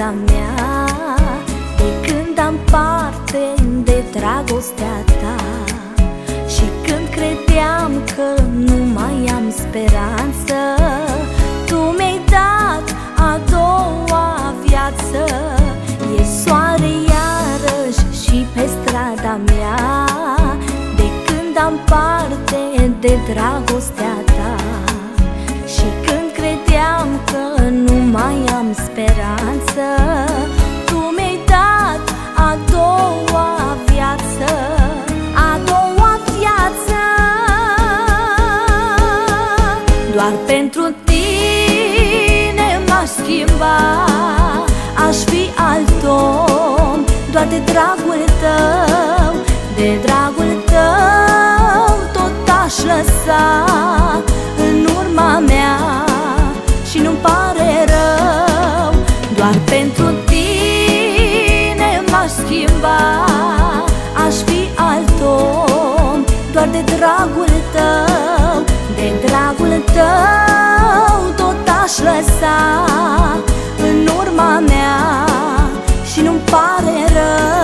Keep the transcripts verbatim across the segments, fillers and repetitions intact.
strada mea, de când am parte de dragostea ta. Și când credeam că nu mai am speranță, tu mi-ai dat a doua viață. E soare iarăși și pe strada mea, de când am parte de dragostea ta. Și când credeam că nu mai am speranță, tu mi-ai dat a doua viață, a doua viață. Doar pentru tine m-aș schimba, aș fi alt om, doar de dragul tău, de dragul tău tot aș lăsa în urma mea și nu-mi pare rău. Doar pentru tine m-aș schimba, aș fi alt om, doar de dragul tău, de dragul tău tot aș lăsa în urma mea și nu-mi pare rău.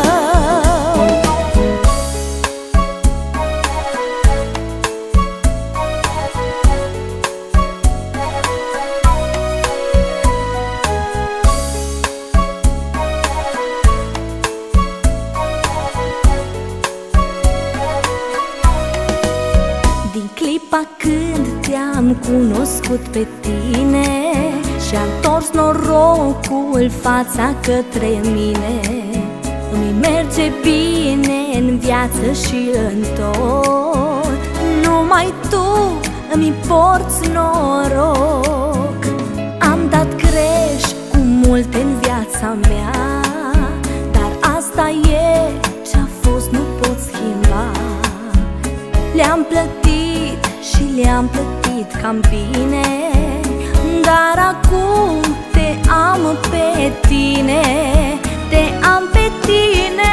Din clipa când te-am cunoscut pe tine și-a întors norocul fața către mine, îmi merge bine în viață și în tot. Numai tu îmi porți noroc. Am dat greș cu multe în viața mea, dar asta e ce-a fost, nu pot schimba. Le-am plătit și le-am plătit cam bine, dar acum te am pe tine, te am pe tine.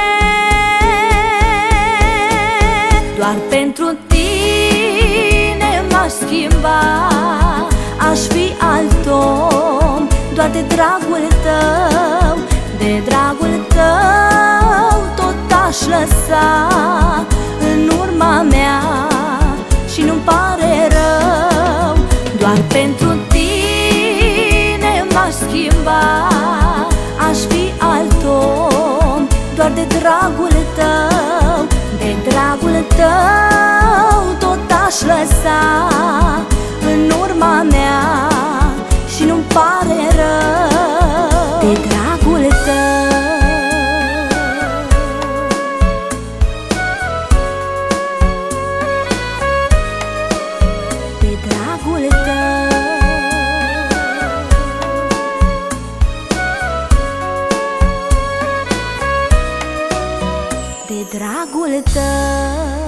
Doar pentru tine m-aș schimba, aș fi alt om, doar de dragul tău, de dragul tău tot aș lăsa în urma mea și nu-mi pare rău. Doar pentru tine m-aș schimba, aș fi alt om, doar de dragul tău, de dragul tău tot aș lăsa în urma mea și nu-mi pare rău. De dragul tău, de dragul tău, de dragul tău.